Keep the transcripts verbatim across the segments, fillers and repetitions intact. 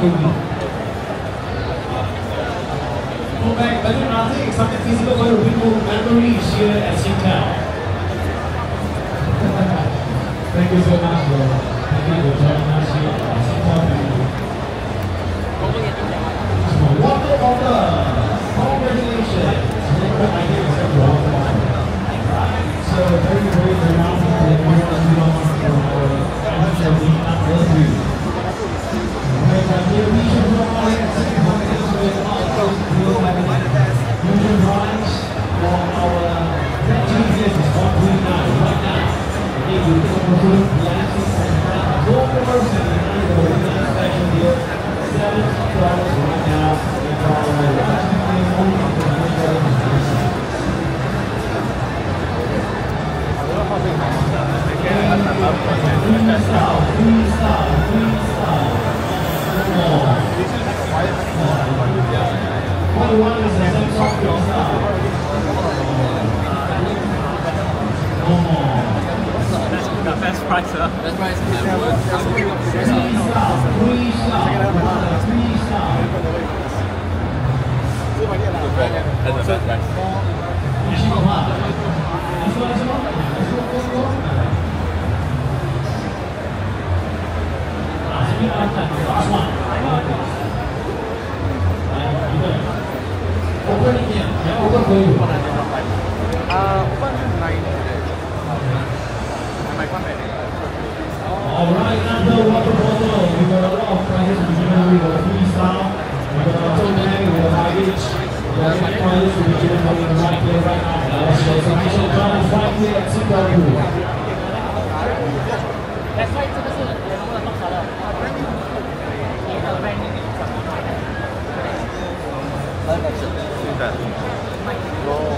Well, back, but nothing, something physical for the people memories here at Suntec. Thank you so much, bro. Thank you for joining us here at Suntec. Water order. Congratulations. So very, very pronounced and very long from our amateur league number three. Right, uh, here we should go on and see what it is with all those real usual drawings for our red team. This is one point nine right now. If you take a look, lasting and gold person behind the winner special deal, seven dollars right now. It's all right. Freestyle, freestyle, freestyle. What you want is a song freestyle. No more. The best price, huh? Best price. Freestyle, freestyle, freestyle. That's the best price. 你喜欢吗？你说什么？你说说说。啊，这边啊，大蒜。来，一个。我问一点，然后问可以。 啊，我问哪一个？还没关门。 Alright, number water bottle. We got a lot of prizes to be given. We got a freestyle. We got a tote bag. We got a luggage. We got a prizes to be given right here, right now. So submission time is right here at Singapore. That's right. 这个是联盟的弄好了。你的卖那个什么？ 那个是是的。哦。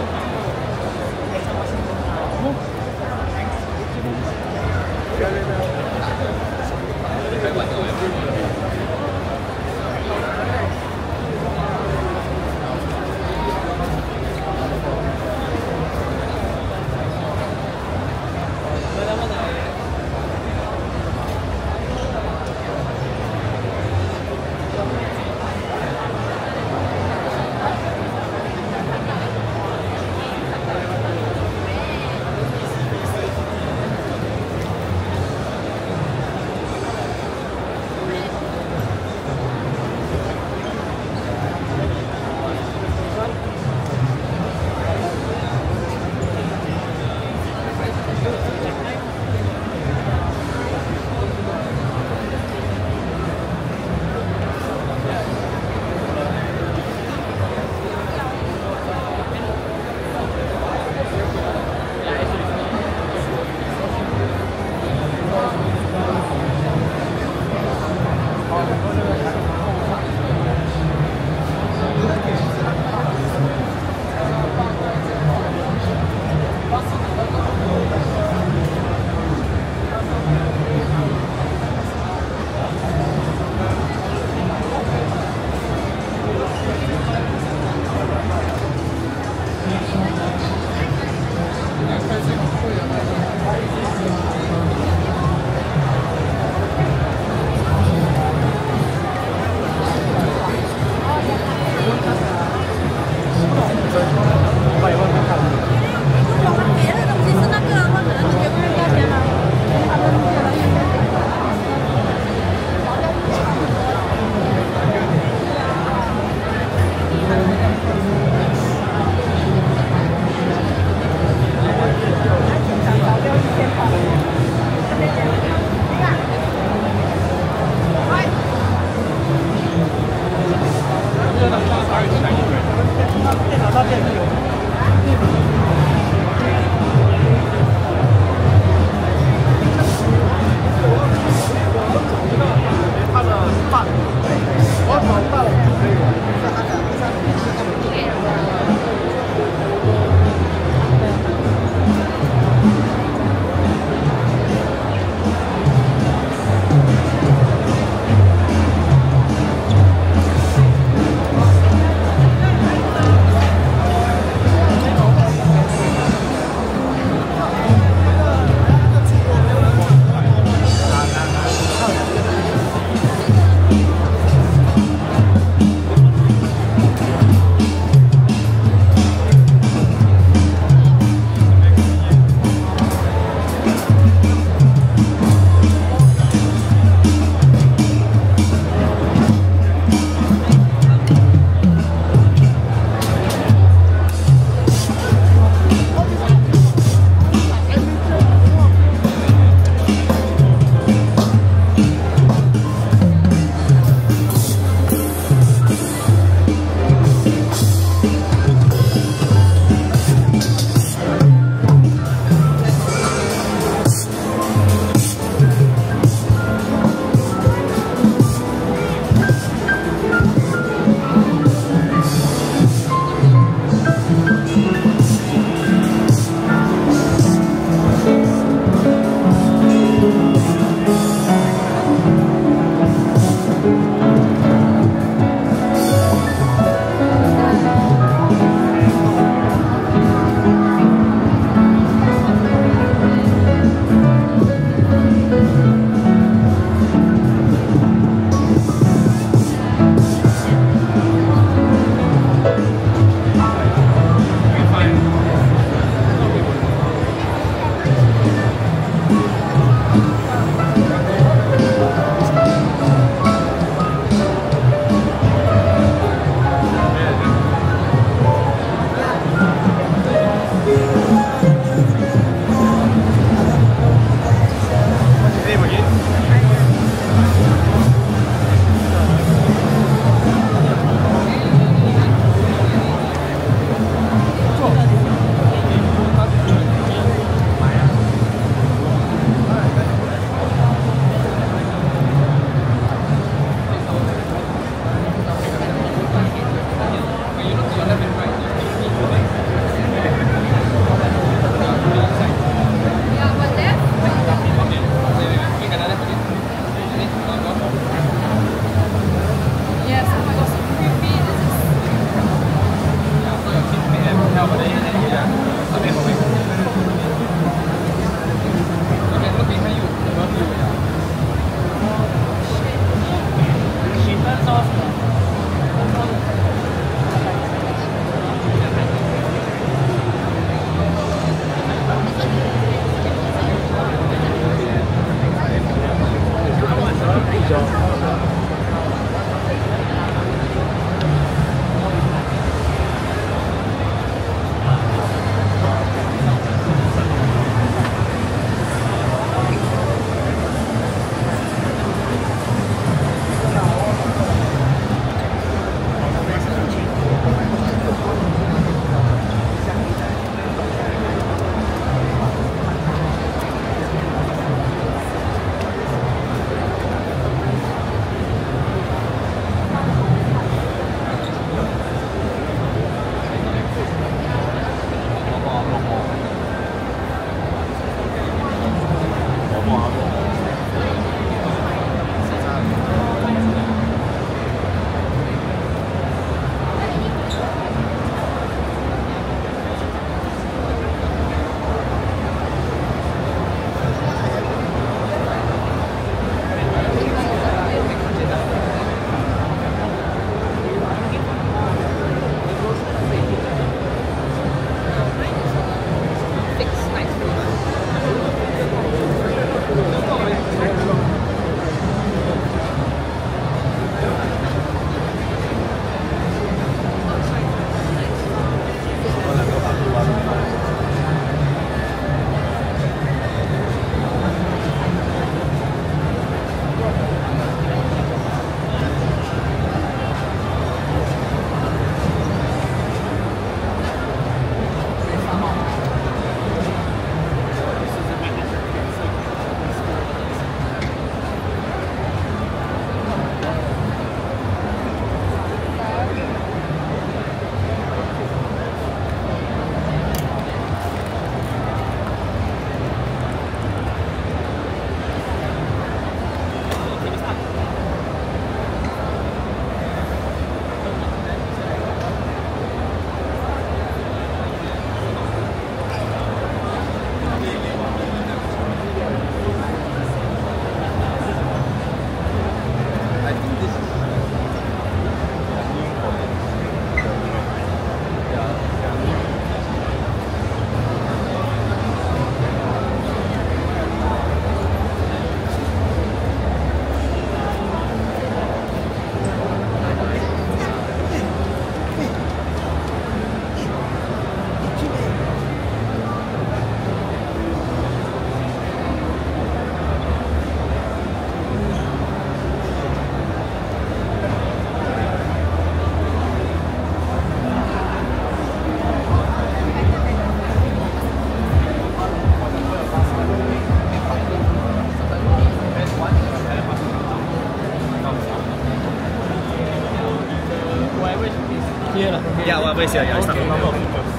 storage is here. lah. Yeah, whatever is here. Yeah, it's not Okay. normal. Uh,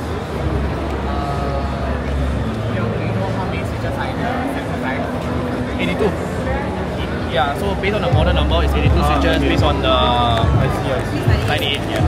you know how many switches are in the Samsung line? eighty-two. Yeah, so based on the model number, it's eighty-two Ah, switches. okay. Based on the I see, I see. ninety-eight. Yeah.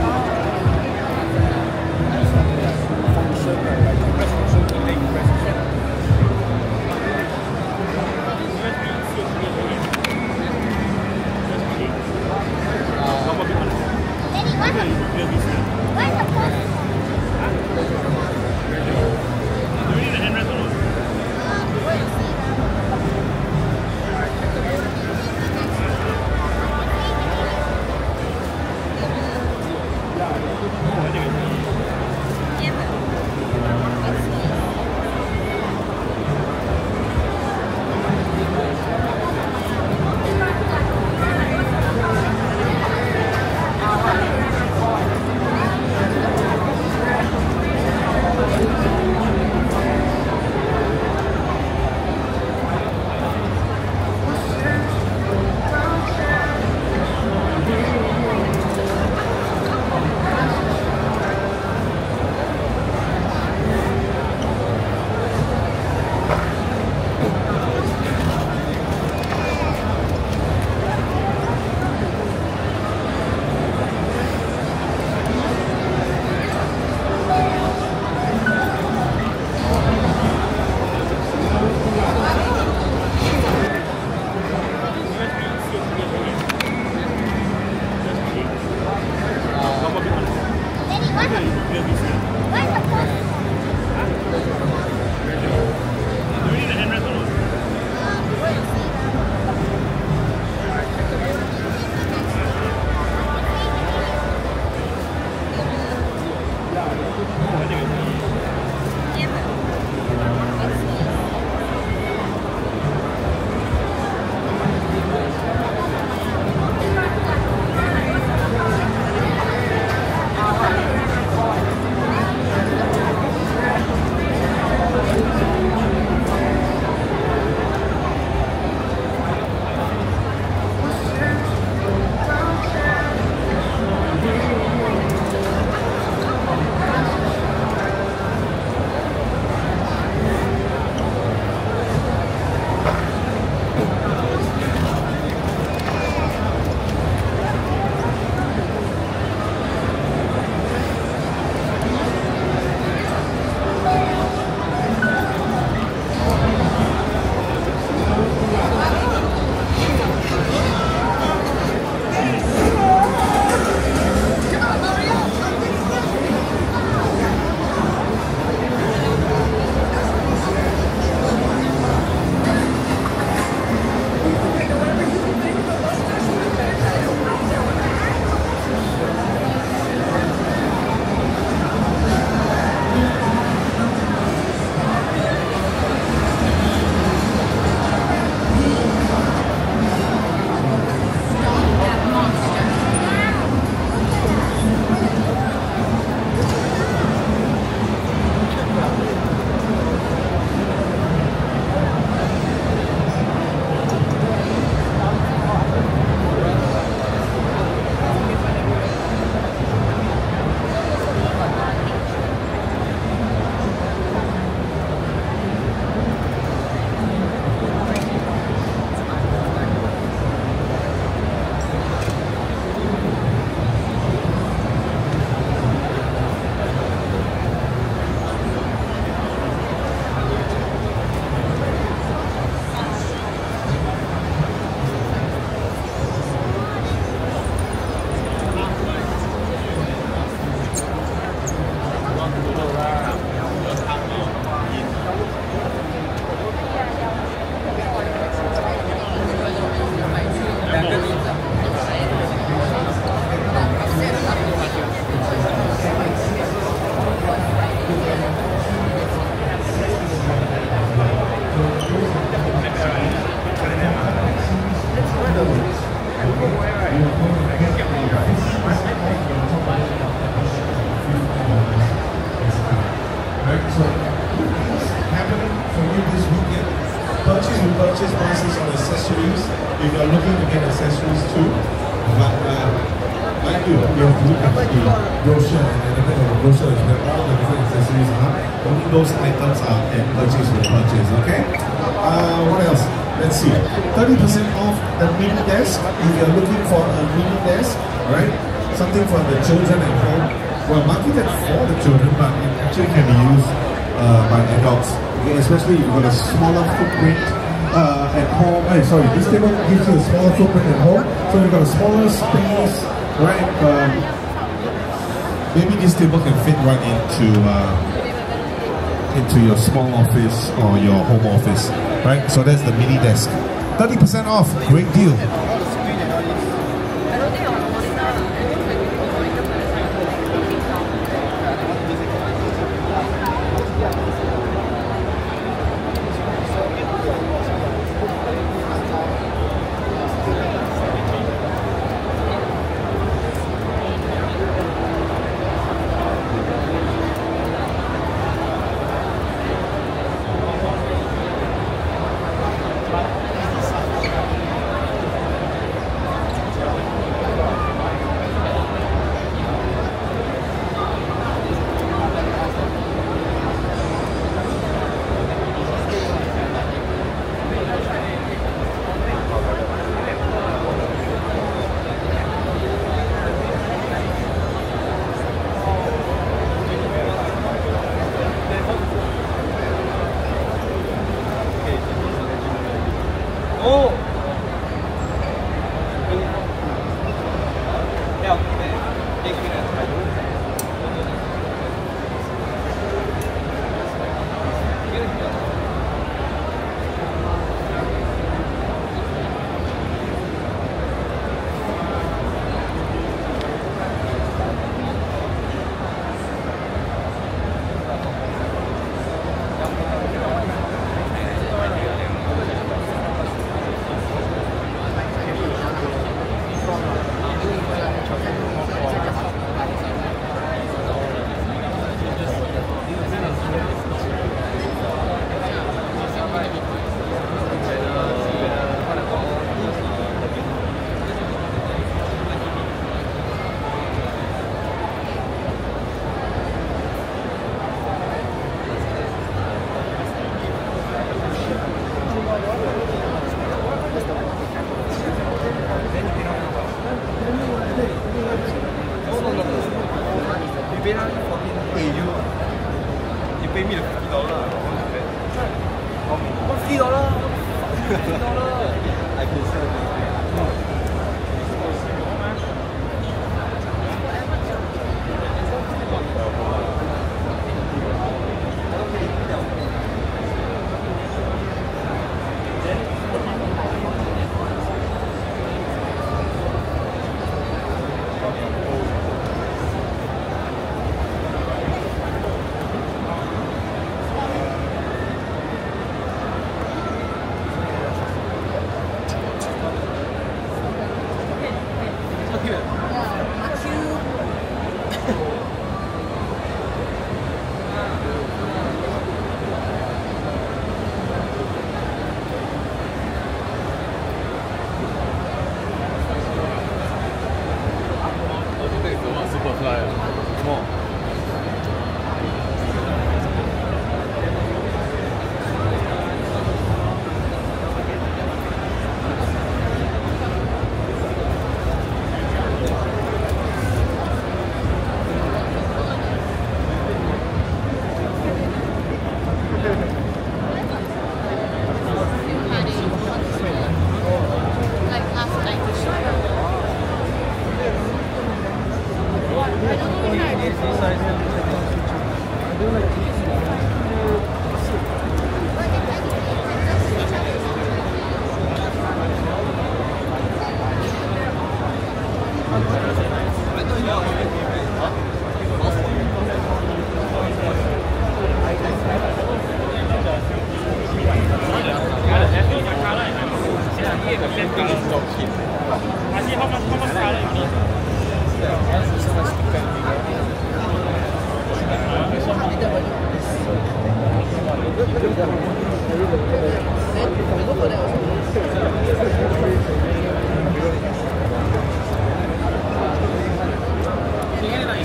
you have to look at the brochure, and at the back of the brochure is where all the different accessories are. Only those items are at purchase for purchase, okay? Uh, what else? Let's see. thirty percent off the mini desk if you're looking for a mini desk, right? Something for the children at home. Well, marketed for the children, but it actually can be used uh, by adults. Okay, especially if you've got a smaller footprint uh, at home. Hey, sorry, this table gives you a smaller footprint at home, so you've got a smaller space, right? Um, maybe this table can fit right into uh, into your small office or your home office, right? So that's the mini desk. thirty percent off, great deal.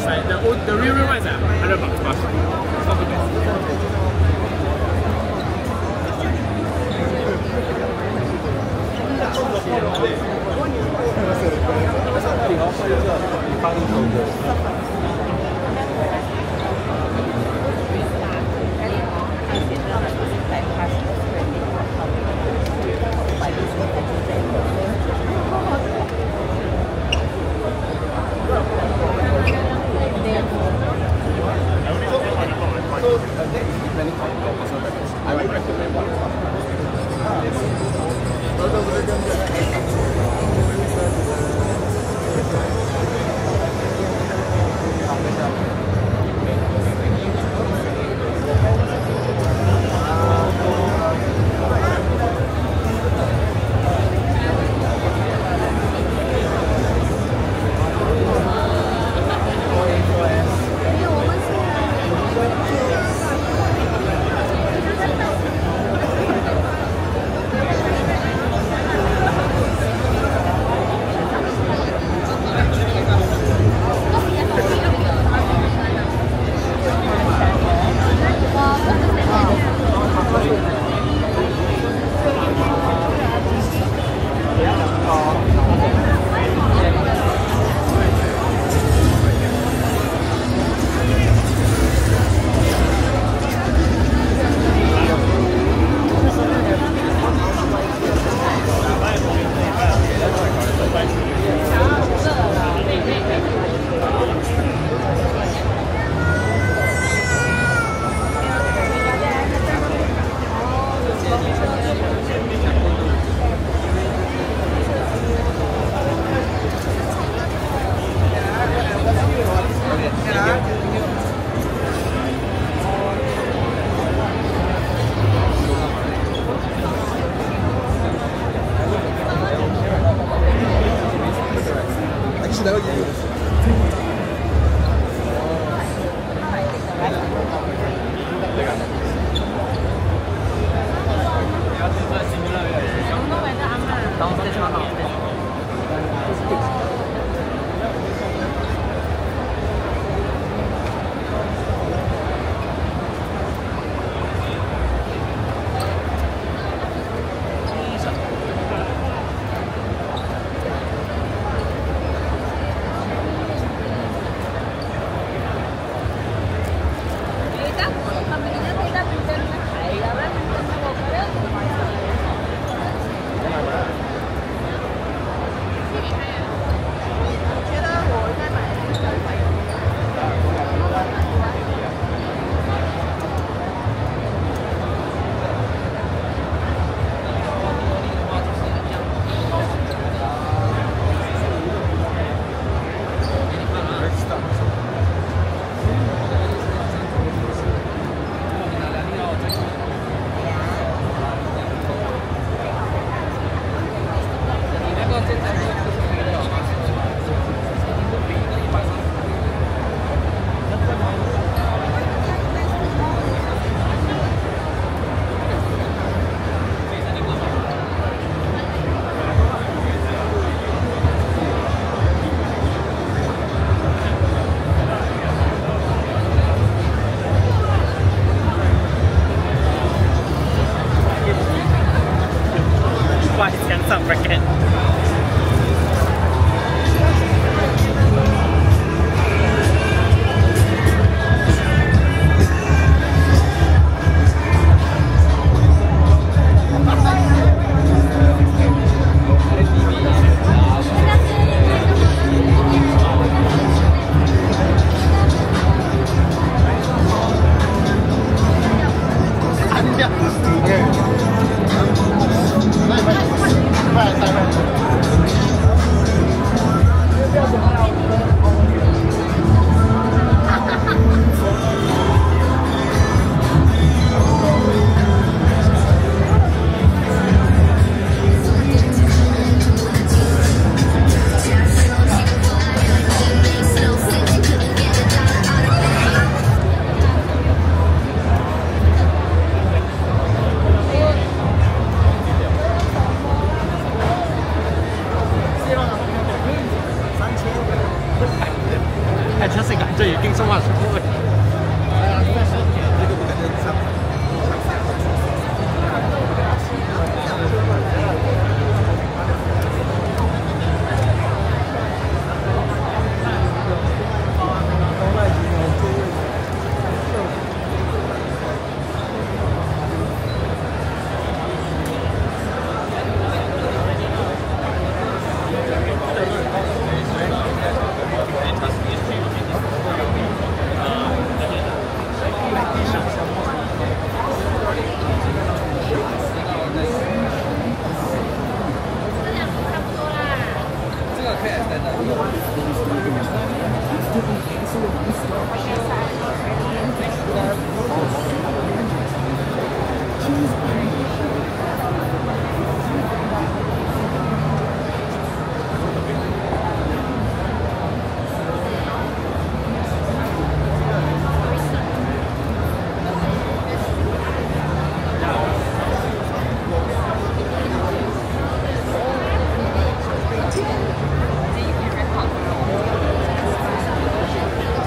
It's like the old, the real real one is like hundred bucks plus. It's not the best. 这已經生活咗。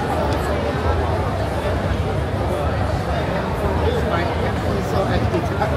My hand is so active.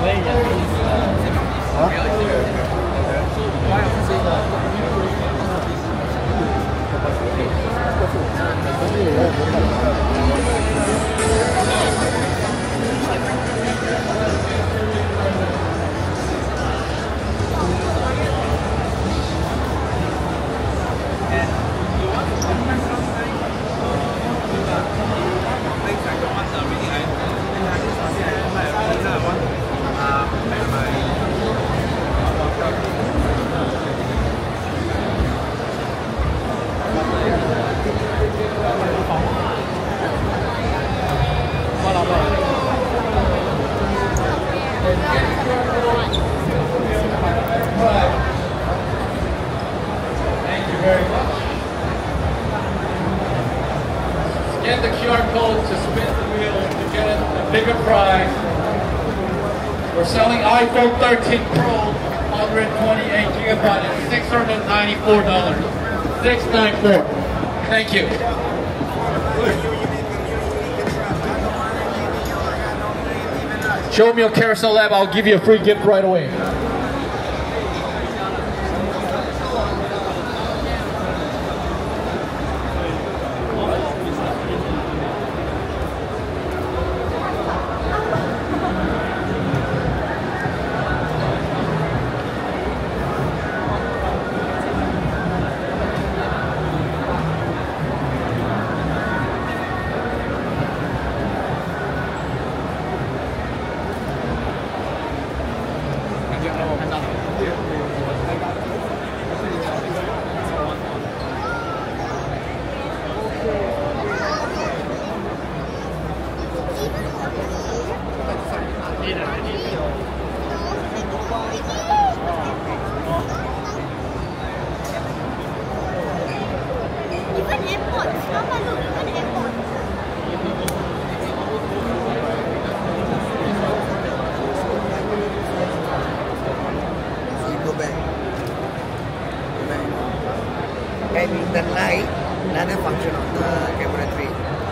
Scan the Q R code to spin the wheel to get a bigger prize. We're selling iPhone thirteen Pro, one hundred twenty-eight gigabyte at six hundred ninety-four dollars. six ninety-four. Thank you. Show me your Carousel Lab, I'll give you a free gift right away. Having the light, another function of the camera tray.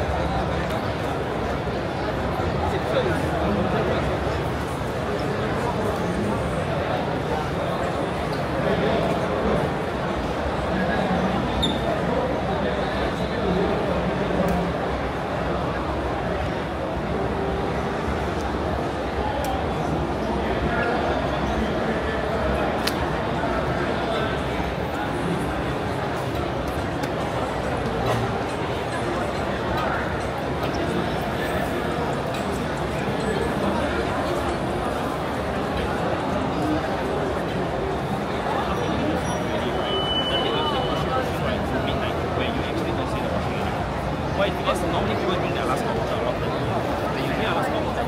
Why? Because normally people bring their last call water a lot. They usually are last call water.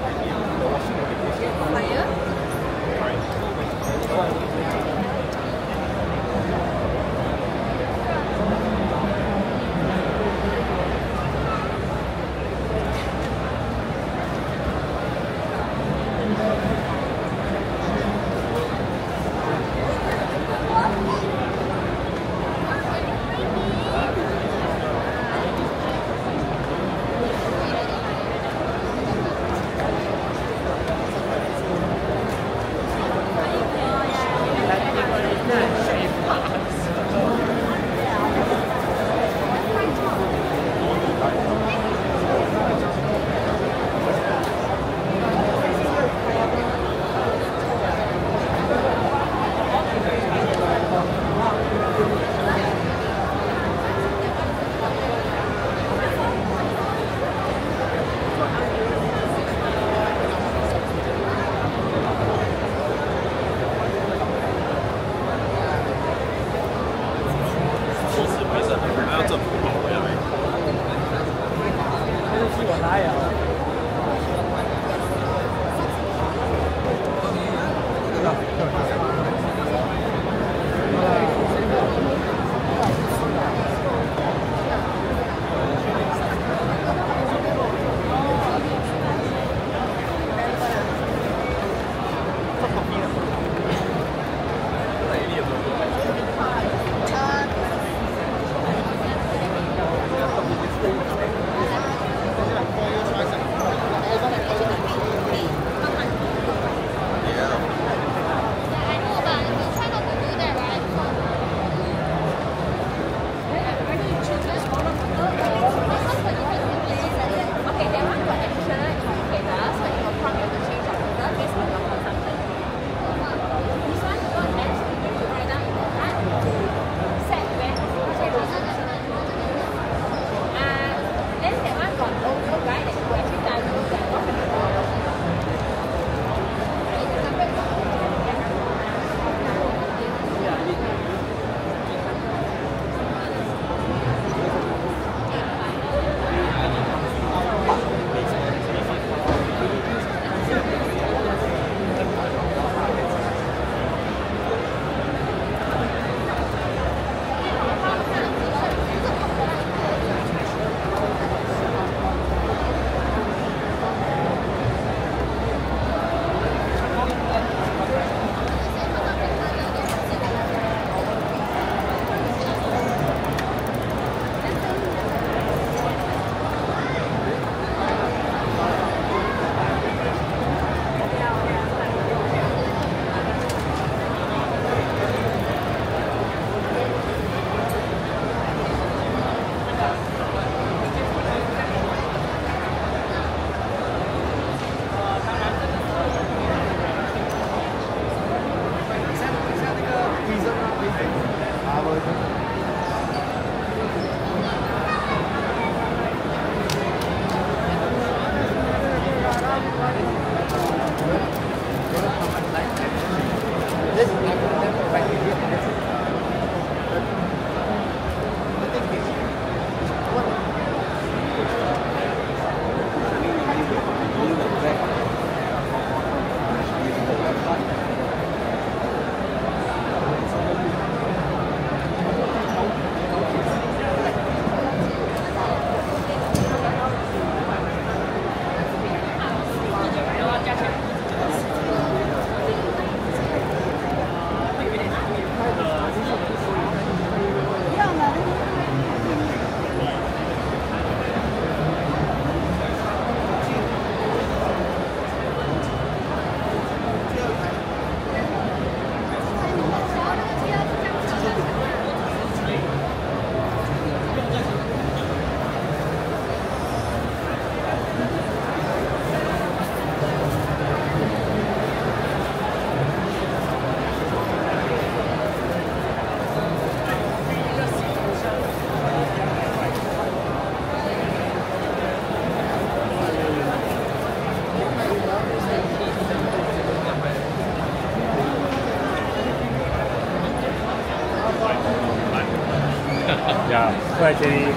Right, Katie.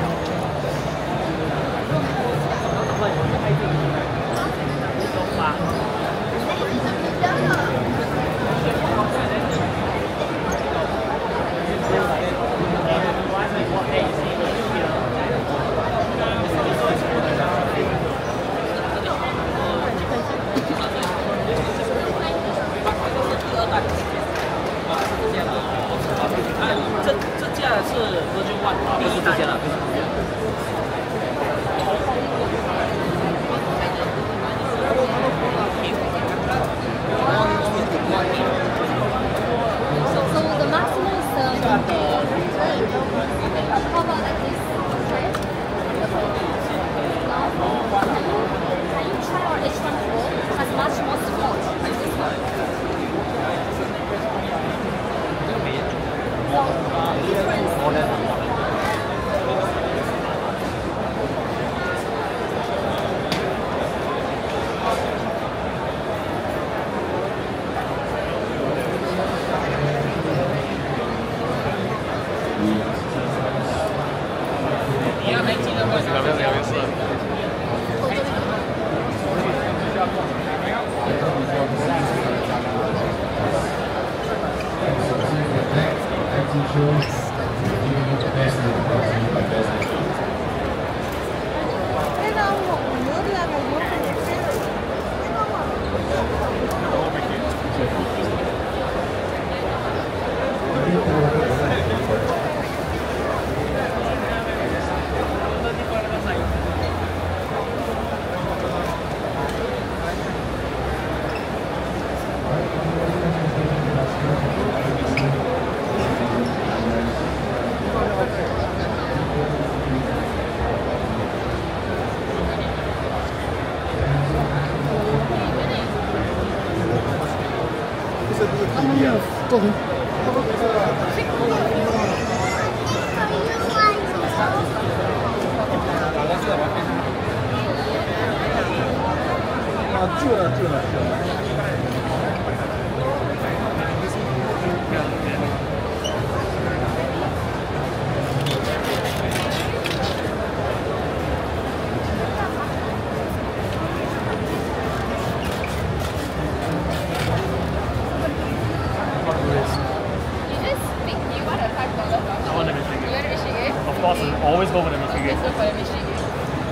Always go for the mystery game. Let's go for the mystery game.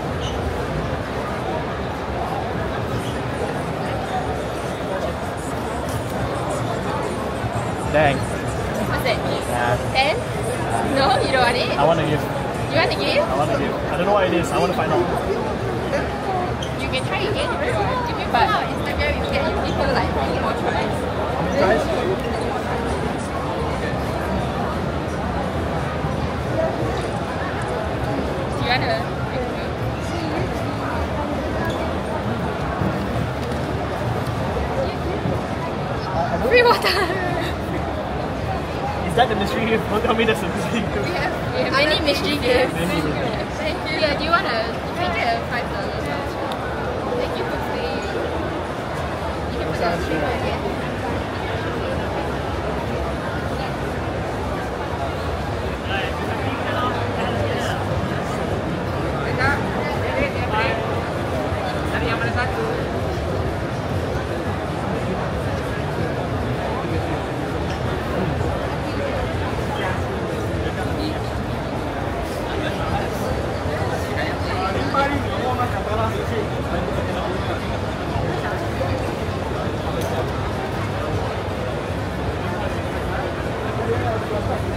Dang. What's that? Yeah. Ten? No, you don't want it? I want to give. You want to give? I want to give. I don't know what it is. I want to find out. You can try again if you want. If you put out Instagram, you get people like really more tries. Guys? Do you want to? Free water. Is that the mystery game? Don't tell me that's the mystery game. We have, we have many mystery games. Many mystery games. Thank you. Yeah, do you want to? You can get a five dollars voucher. Thank you for playing. You can put that stream again. Thank you.